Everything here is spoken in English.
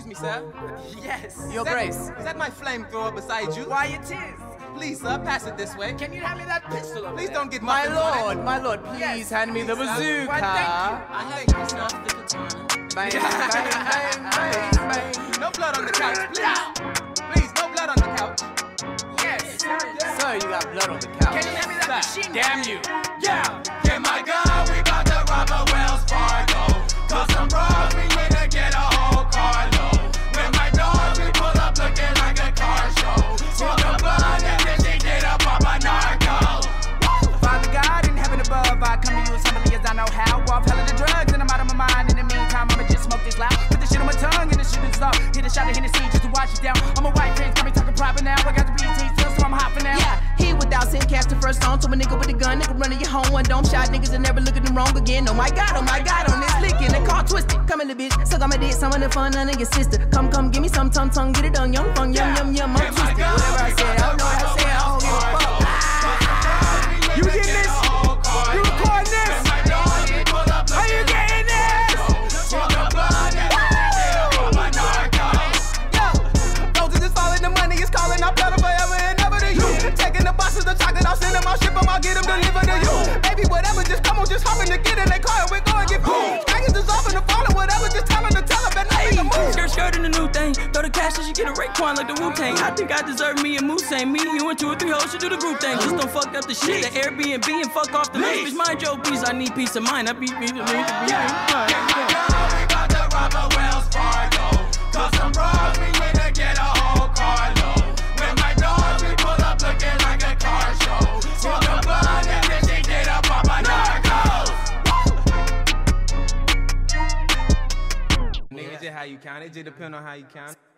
me, sir. Yes. Your Grace. Is that my flamethrower beside you? Why, it is. Please, sir, pass it this way. Can you hand me that pistol over Please there? don't get My muffins on it. lord, please hand me the bazooka. Why, thank you. I think it's not the katana. Bang, bang, bang, bang, bang. No blood on the couch, please. Please, no blood on the couch. Yes. Sir, you got blood on the couch. Can you hand me that machine? Damn you. Yeah, get my gun, we got to rob a Wells Fargo. Cause some bros, we need to get a whole carload. With my dogs, we pull up looking like a car show. Smoke a blunt and then she get up on my narco. Father God in heaven above, I come to you as humbly as I know how. Off hell of the drugs and I'm out of my mind. In the meantime, I'ma just smoke this loud. Put the shit on my tongue and the shit is up. Hit a shot of Hennessy just to wash it down. I'm a white prince, got me talking proper now. I got the BT still, so I'm hopping out. Yeah, he without sin cast the first on. So a nigga with a gun, nigga running your home. One dome shot, niggas and never look at them wrong again. Oh my God, on this licking. They call twisted. Come in the bitch, suck on my dick, some of the fun, none of your sister. Come, give me some tongue, get it done, young fun, yum, I'm twisted. Whatever I said, I don't know what I said, I don't give a fuck. You getting this? You recording this? Are you getting this? Yo, roses is falling, the money is calling. I'm better forever and ever to you. Taking the boxes of chocolate, I'll send them, I'll ship them, I'll get them delivered to you. Baby, whatever, just come on, just hop in the kid in their car and we're going to get food. Skaggies is off in the fall or whatever, just tell them to tell them that nothing to move. Skirt in the new thing. Throw the cash and she get a Raekwon like the Wu-Tang. I think I deserve me a Moussain. Me, you, and 2 or 3 hoes should do the group thing. Just don't fuck up the shit, the Airbnb, and fuck off the bitch. Mind your peace, I need peace of mind. I beat me to me. We got to rob a Wells Fargo. Cause some bros, we need to get a whole carload. With my dogs, we pull up looking like a car show. Smoke a blunt and then she get up on my narcos. Nigga, just how you count. It just depend on how you count.